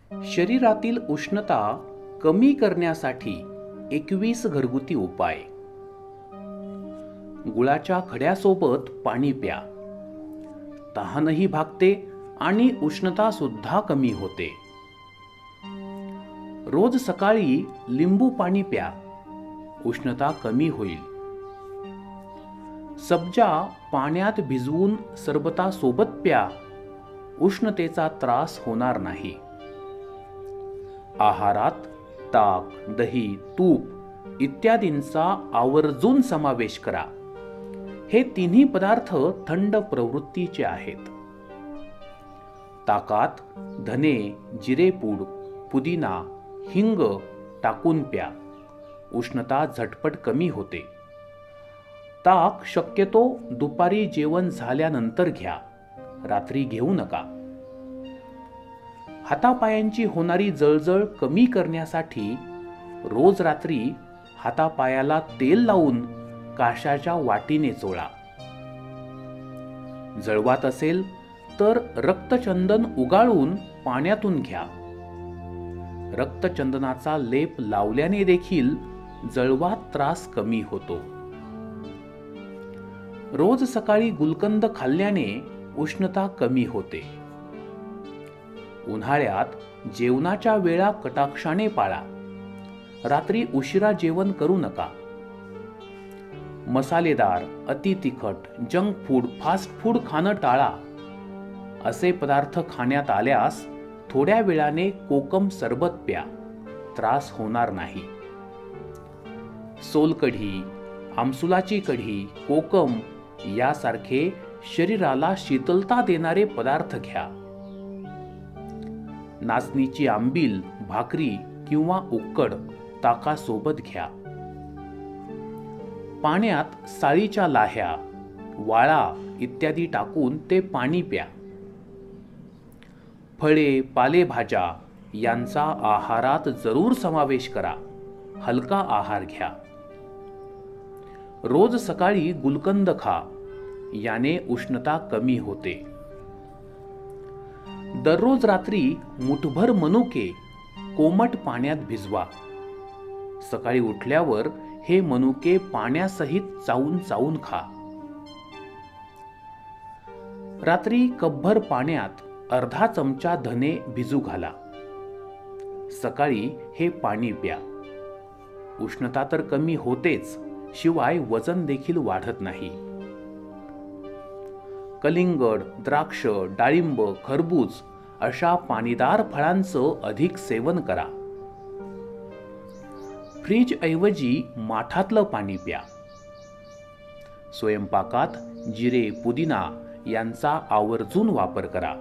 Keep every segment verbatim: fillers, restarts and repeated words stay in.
शरीरातील उष्णता कमी करण्यासाठी एकवीस घरगुती उपाय. गुळाच्या खड्यासोबत पाणी प्या. तहानही भागते आणि उष्णता सुद्धा कमी होते. रोज सकाळी लिंबू पाणी प्या. उष्णता कमी होईल. सब्जा पाण्यात भिजवून सरबता सोबत प्या. उष्णतेचा त्रास होणार नाही. आहारात ताक, दही, तूप इत्यादींचा आवर्जून समावेश करा. हे तिन्ही पदार्थ थंड प्रवृत्तीचे आहेत. ताकात धने, जिरेपूड, पुदिना, हिंग टाकून प्या. उष्णता झटपट कमी होते. ताक शक्यतो दुपारी जेवण झाल्यानंतर घ्या. रात्री घेऊ नका. हातापायांची होणारी जळजळ कमी करण्यासाठी रोज रात्री हातापायाला तेल लावून काशाच्या वाटीने चोळा. जळवात असेल तर रक्तचंदन उगाळून पाण्यातून घ्या. रक्तचंदनाचा लेप लावल्याने देखील जळवात त्रास कमी होतो. रोज सकाळी गुलकंद खाल्ल्याने उष्णता कमी होते. उन्हाळ्यात जेवणाच्या वेळा कटाक्षाने पाळा. रात्री उशिरा जेवण करू नका. मसालेदार, अति तिखट, जंक फूड, फास्ट फूड खाणं टाळा. असे पदार्थ खाण्यात आल्यास थोड्या वेळाने कोकम सरबत प्या. त्रास होणार नाही. सोलकढी, आमसुलाची कढी, कोकम यासारखे शरीराला शीतलता देणारे पदार्थ घ्या. नाचणीची आंबील, भाकरी किंवा उक्कड ताकासोबत घ्या. पाण्यात साळीच्या लाह्या, वाळा इत्यादी टाकून ते पाणी प्या. फळे, पालेभाज्या यांचा आहारात जरूर समावेश करा. हलका आहार घ्या. रोज सकाळी गुलकंद खा. याने उष्णता कमी होते. दररोज रात्री मुठभर मनुके कोमट पाण्यात भिजवा. सकाळी उठल्यावर हे मनुके पाण्यासहित चावून चावून खा. रात्री कपभर पाण्यात अर्धा चमचा धने भिजू घाला. सकाळी हे पाणी प्या. उष्णता तर कमी होतेच, शिवाय वजन देखील वाढत नाही. कलिंगड, द्राक्ष, डाळिंब, खरबूज अशा पाणीदार फळांचं अधिक सेवन करा. फ्रीज ऐवजी माठातलं पाणी प्या. स्वयंपाकात जिरे, पुदिना यांचा आवर्जून वापर करा.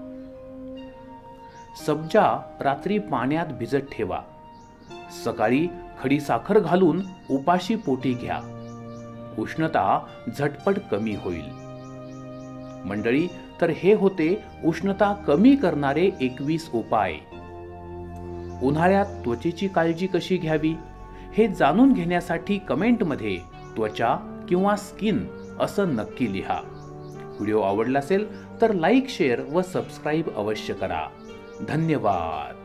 सब्जा रात्री पाण्यात भिजत ठेवा. सकाळी खडीसाखर घालून उपाशी पोटी घ्या. उष्णता झटपट कमी होईल. मंडळी, तर हे होते उष्णता कमी करणारे एकवीस उपाय. उन्हाळ्यात त्वचेची काळजी कशी घ्यावी हे जाणून घेण्यासाठी कमेंटमध्ये त्वचा किंवा स्किन असं नक्की लिहा. व्हिडिओ आवडला असेल तर लाईक, शेअर व सबस्क्राईब अवश्य करा. धन्यवाद.